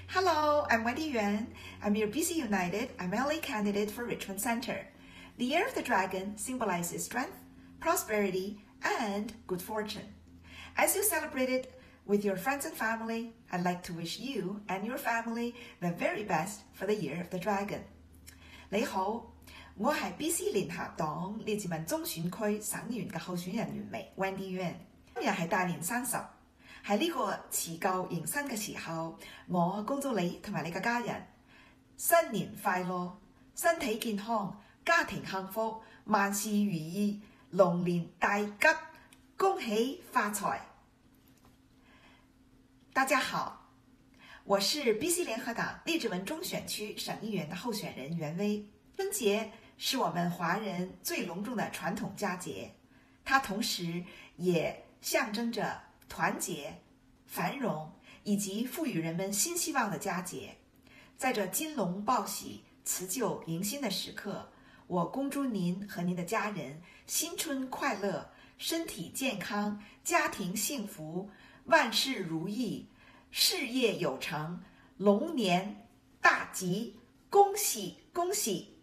Hello, I'm Wendy Yuan. I'm your BC United MLA candidate for Richmond Center. The Year of the Dragon symbolizes strength, prosperity, and good fortune. As you celebrate it with your friends and family, I'd like to wish you and your family the very best for the Year of the Dragon. 你好，我係 BC 聯合黨列治文中選區省議員嘅候選人員微 Wendy Yuan。今日係大年30，喺呢個辭舊迎新嘅時候，我恭祝你同埋你嘅家人新年快樂，身體健康，家庭幸福，萬事如意，龍年大吉，恭喜發財。大家好，我是 BC 聯合黨列治文中選區省議員的候選人袁薇。春節是我們華人最隆重的傳統佳節，它同時也象徵着團結、繁榮以及賦予人們新希望的佳節。在這金龍報喜、辭舊迎新的時刻，我恭祝您和您的家人新春快樂，身體健康，家庭幸福，萬事如意，事業有成，龍年大吉，恭喜恭喜！